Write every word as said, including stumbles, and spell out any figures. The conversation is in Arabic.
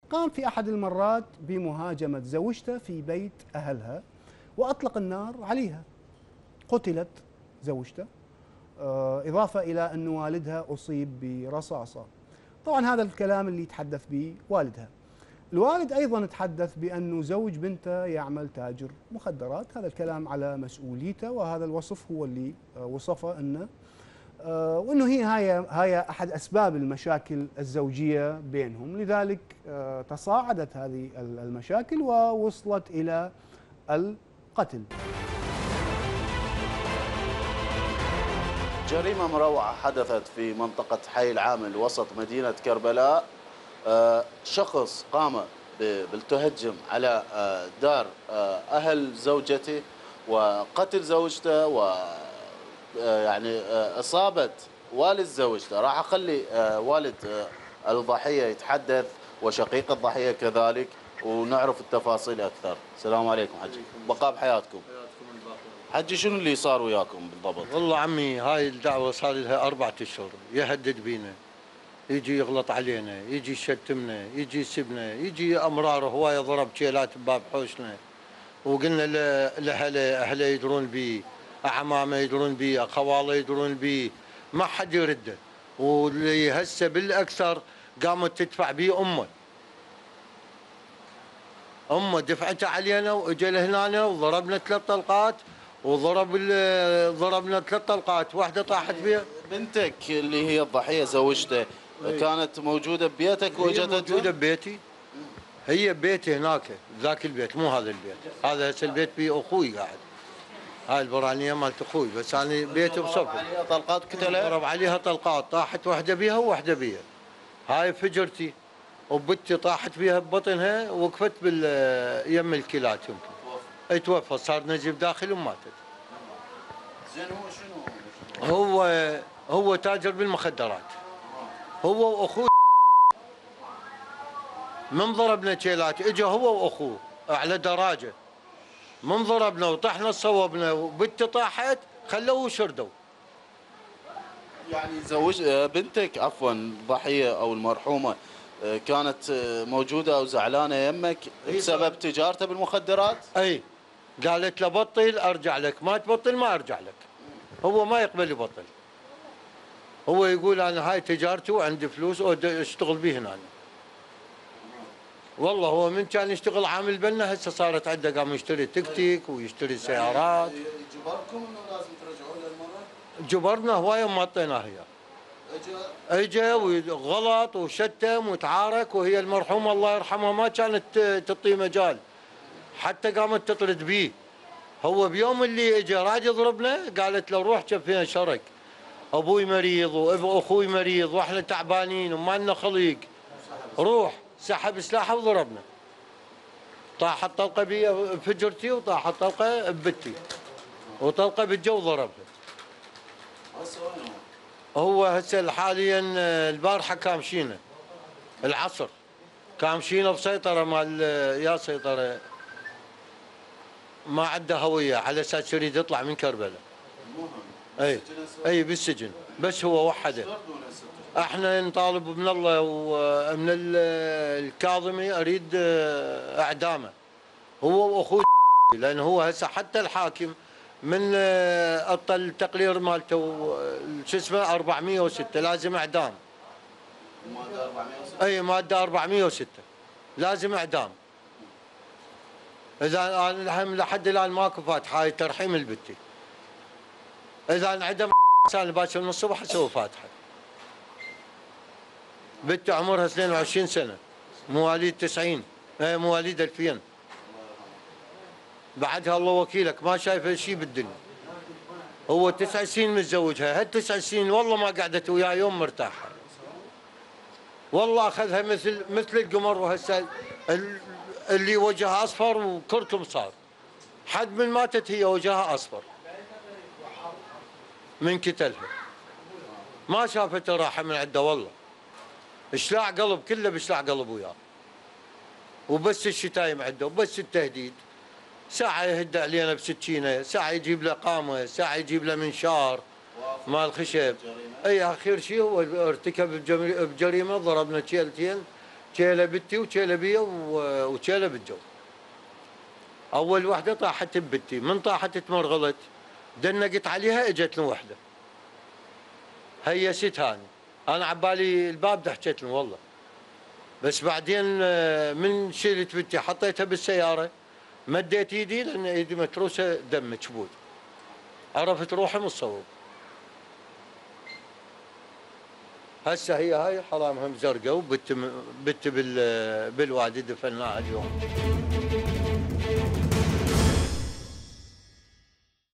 قام في أحد المرات بمهاجمة زوجته في بيت أهلها وأطلق النار عليها. قتلت زوجته، آه، إضافة إلى أن والدها أصيب برصاصة. طبعا هذا الكلام اللي يتحدث به والدها. الوالد أيضا تحدث بأنه زوج بنته يعمل تاجر مخدرات، هذا الكلام على مسؤوليته، وهذا الوصف هو اللي آه، وصفه أنه آه، وأنه هي هاي هاي أحد أسباب المشاكل الزوجية بينهم. لذلك آه، تصاعدت هذه المشاكل ووصلت إلى القتل. جريمة مروعة حدثت في منطقة حي العامل وسط مدينة كربلاء. آه، شخص قام بالتهجم على آه، دار آه، أهل زوجته وقتل زوجته، و آه، يعني آه، إصابة والد زوجته. راح أخلي آه، والد آه، الضحية يتحدث وشقيق الضحية كذلك ونعرف التفاصيل أكثر. السلام عليكم حجي، بقاء بحياتكم. حجي شنو اللي صار وياكم بالضبط؟ والله عمي هاي الدعوة صار لها أربعة أشهر، يهدد بينا، يجي يغلط علينا، يجي يشتمنا، يجي يسبنا، يجي أمرار هواية، ضرب شيلات بباب حوشنا، وقلنا لأهله أهله يدرون بي، أعمامه يدرون بي، أخواله يدرون بي، ما حد يرده. واللي هسه بالأكثر قامت تدفع بيه أمه. أمه دفعتها علينا وإجا لهنا وضربنا ثلاث طلقات، وضرب ضربنا ثلاث طلقات، واحده طاحت بها. بنتك اللي هي الضحيه زوجته كانت موجوده ببيتك واجت؟ موجوده ببيتي، هي ببيتي هناك ذاك البيت، مو هذا البيت، هذا هسه البيت بيه اخوي قاعد، هاي البرانيه مالت اخوي، بس انا بيتي بصفه. عليها طلقات قتلها؟ ضرب عليها طلقات، طاحت واحده بيها وواحده بيها. هاي فجرتي وبنتي طاحت بيها ببطنها، وقفت بال يم الكلات يمكن. اي توفى، صار نزيف داخلي وماتت. زين هو شنو؟ هو هو تاجر بالمخدرات، هو واخوه. من ضربنا شيلات، اجى هو واخوه على دراجه، من ضربنا وطحنا صوبنا وبنتي طاحت، خلوه وشردوا. يعني زوج بنتك عفوا الضحيه او المرحومه كانت موجوده او زعلانه يمك بسبب تجارته بالمخدرات؟ اي قالت له بطل ارجع لك، ما تبطل ما ارجع لك. هو ما يقبل يبطل، هو يقول انا هاي تجارتي وعندي فلوس اشتغل به هنا. والله هو من كان يشتغل عامل بنا، هسه صارت عنده قام يشتري تكتيك ويشتري سيارات. يعني جبركم انه لازم ترجعون للمره؟ جبرنا هوايه وما اعطيناه اياه. اجى اجى وغلط وشتم وتعارك، وهي المرحومه الله يرحمها ما كانت تعطيه مجال، حتى قامت تطرد بيه. هو بيوم اللي اجى راد يضربنا قالت له روح شوف فينا شرك، ابوي مريض واخوي مريض واحنا تعبانين وما لنا خليق، روح. سحب سلاحه وضربنا، طاحت طلقه بي فجرتي وطاحت طلقه ببتي وطلقه بالجو ضربها. هو هسه حاليا البارحه كامشينه العصر، كامشينه بسيطره مال يا سيطره، ما عنده هويه على اساس يريد يطلع من كربلاء. اي اي بالسجن، بس هو وحده. احنا نطالب من الله ومن الكاظمي اريد اعدامه هو واخوه، لان هو هسه حتى الحاكم من التقرير مالته شو اسمه أربعمئة وستة لازم اعدام. ماده أربعمئة وستة؟ اي ماده أربعمئة وستة لازم اعدام. اذا انا لحد الان ماكو فاتحه، هاي ترحيم البتي. اذا انعدم انا باكر من الصبح اسوي فاتحه. بنت عمرها اثنين وعشرين سنه، مواليد تسعين، مواليد ألفين. بعدها الله وكيلك ما شايفه شيء بالدنيا. هو تسع سنين متزوجها، هالتسع سنين والله ما قعدت وياه يوم مرتاحه. والله اخذها مثل مثل القمر، وهسه اللي وجهها اصفر وكركم صار. حد من ماتت هي وجهها اصفر من كتلها، ما شافت راحه من عنده. والله اشلاع قلب، كله بشلاع قلب وياه، وبس الشتايم عنده وبس التهديد. ساعة يهد علينا بسكينة، ساعة يجيب له قامة، ساعة يجيب له منشار مال خشب. اي اخر شيء هو ارتكب بجريمة، ضربنا شيلتين شيله بنتي وشيله بيا وشيله بالجو. اول وحده طاحت ببنتي، من طاحت تمرغلت دنقت عليها اجت له وحده. هيست هاني، انا عبالي الباب ضحكت له والله. بس بعدين من شيلت بنتي حطيتها بالسياره، مديت ايدي لان ايدي متروسه دم كبود. عرفت روحي من الصوب. هسه هي هاي حرامها مزرقه وبت بت بالوادي دفناها اليوم.